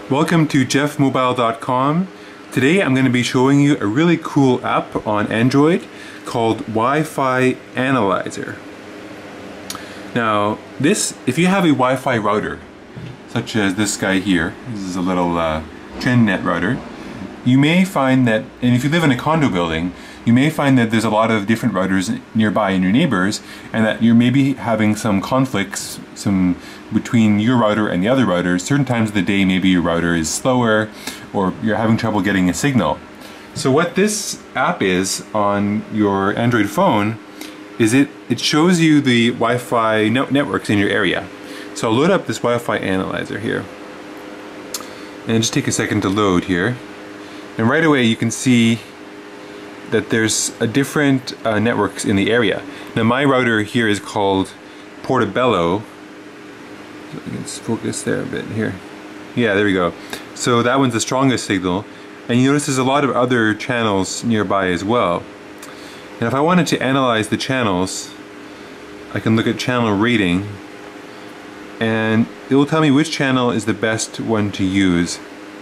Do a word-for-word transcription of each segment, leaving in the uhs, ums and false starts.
Welcome to geoff mobile dot com. Today I'm going to be showing you a really cool app on Android called Wi-Fi Analyzer. Now this, if you have a Wi-Fi router, such as this guy here, this is a little uh, TrendNet router, you may find that, and if you live in a condo building, you may find that there's a lot of different routers nearby in your neighbors, and that you're maybe having some conflicts some between your router and the other routers. Certain times of the day maybe your router is slower or you're having trouble getting a signal. So what this app is on your Android phone is it, it shows you the Wi-Fi no networks in your area. So I'll load up this Wi-Fi Analyzer here. And just take a second to load here. And right away you can see that there's a different uh, networks in the area. Now my router here is called Portobello. So you can focus there a bit here. Yeah, there we go. So that one's the strongest signal. And you notice there's a lot of other channels nearby as well. And if I wanted to analyze the channels, I can look at channel rating, and it will tell me which channel is the best one to use.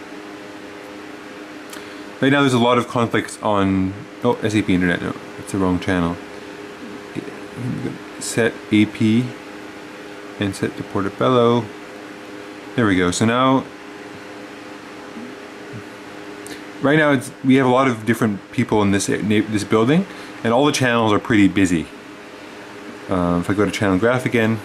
Right now there's a lot of conflicts on, oh, S A P Internet, no, that's the wrong channel. Set A P and set to Portobello. There we go. So now, right now it's, we have a lot of different people in this this building, and all the channels are pretty busy. Uh, if I go to channel graph again,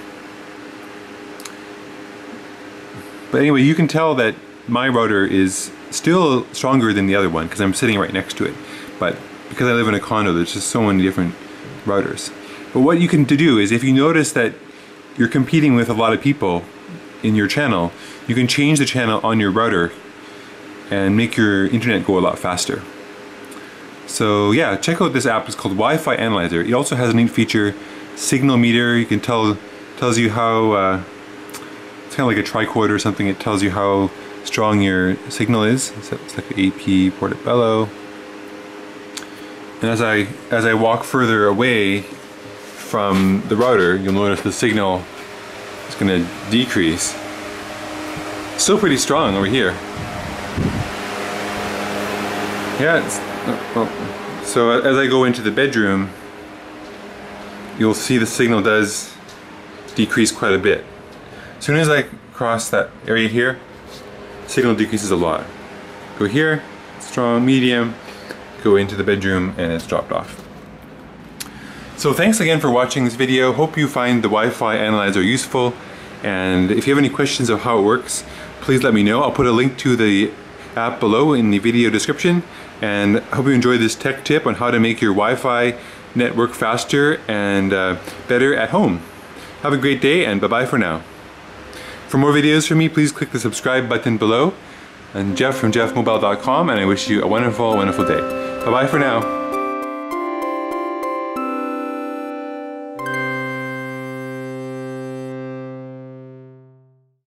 but anyway, you can tell that my router is still stronger than the other one because I'm sitting right next to it. But because I live in a condo, there's just so many different routers. But what you can do is, if you notice that you're competing with a lot of people in your channel, you can change the channel on your router and make your internet go a lot faster. So yeah, check out this app. It's called Wi-Fi Analyzer. It also has a neat feature, signal meter. You can tell, tells you how, uh, it's kind of like a tricorder or something. It tells you how strong your signal is. So it's like A P Portobello. And as I as I walk further away from the router, you'll notice the signal is going to decrease. Still pretty strong over here. Yeah. It's, oh, so as I go into the bedroom, you'll see the signal does decrease quite a bit. As soon as I cross that area here, signal decreases a lot. Go here, strong, medium, go into the bedroom, and it's dropped off. So thanks again for watching this video. Hope you find the Wi-Fi Analyzer useful, and if you have any questions of how it works, please let me know. I'll put a link to the app below in the video description, and I hope you enjoyed this tech tip on how to make your Wi-Fi network faster and uh, better at home. Have a great day, and bye-bye for now. For more videos from me, please click the subscribe button below. I'm Jeff from geoff mobile dot com, and I wish you a wonderful, wonderful day. Bye-bye for now.